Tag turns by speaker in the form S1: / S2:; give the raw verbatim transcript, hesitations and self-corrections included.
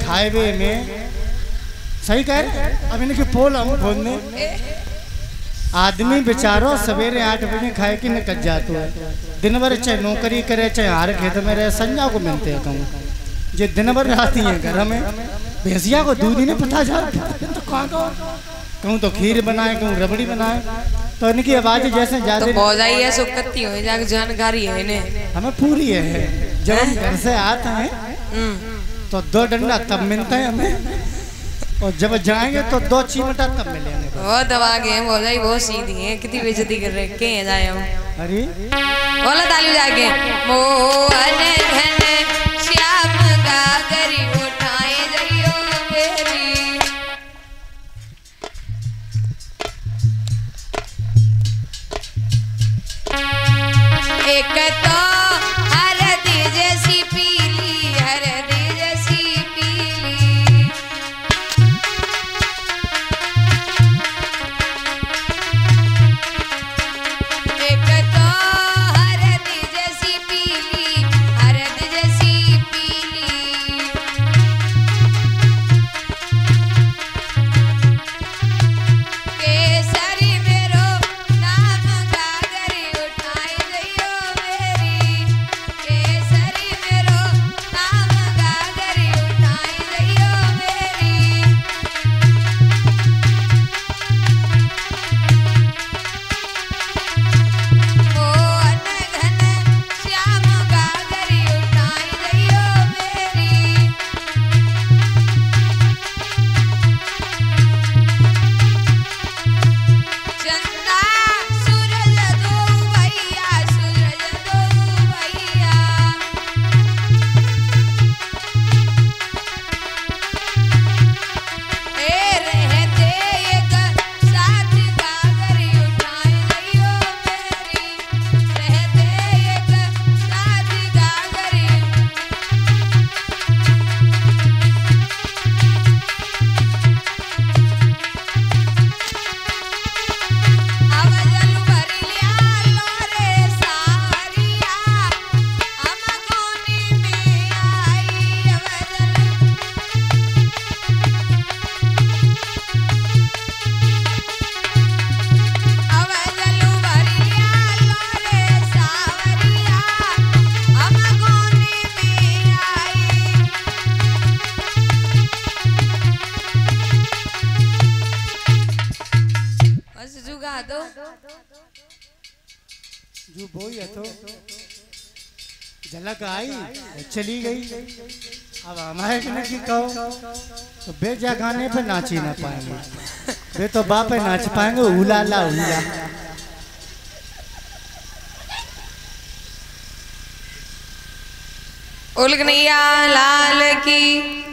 S1: खाए में सही कह रहे। अब इनके पोल हम खोलने आदमी बेचारो सवेरे आठ बजे खाए कि निकल जाते है। दिन भर चाहे नौकरी करे चाहे हार खेत में रहे संजा को मिलते हैं कहूँ जो दिन भर रहती है घर में भैंसिया को दूध ही नहीं पता जाता तो कहाँ कहूँ तो खीर बनाए कहूँ रबड़ी बनाए तो इनकी आवाज जैसे ज्यादा
S2: तो है सुकती हो जाके जानकारी है इन्हें हमें
S1: पूरी है। जब हम घर से आते हैं तो दो डंडा तब मिलता है हमें और जब जाएंगे तो दो चिमटा तब मिलेंगे।
S2: वो दबा गए भौजाई बहुत सीधी है कितनी बेइज्जती कर रहे के जाए हम।
S1: अरे
S2: बोला ताली जाके मोहन घन श्याम गागरी उठाए जइयो मेरी एक तो हरदी जैसी पीली हरदी जैसी पीली एक तो हरदी जैसी पीली हरदी जैसी पीली केसरी मेरो नाम गागरी उठाई जइयो मेरी केसरी मेरो नाम गागरी उठाई जइयो मेरी मोहन घन श्याम गागरी उठाई जइयो मेरी चंदा सूरज दो भैया सूरज दो भैया ए रहते एक साथ गागरी उठाई जइयो मेरी रहते एक साथ गागरी अवजल भरिया लोरे सावरिया हम कोनी में आई अवजल अवजल भरिया लोरे सावरिया हम कोनी में आई बस जुगा दो
S1: जो बोई है तो झलक आई चली गई। अब हमारे की कहो तो बेजा गाने पे नाची ना पाएंगे वे तो बाप पे नाच पाएंगे उला ला उला।
S2: उलगनैया लाल की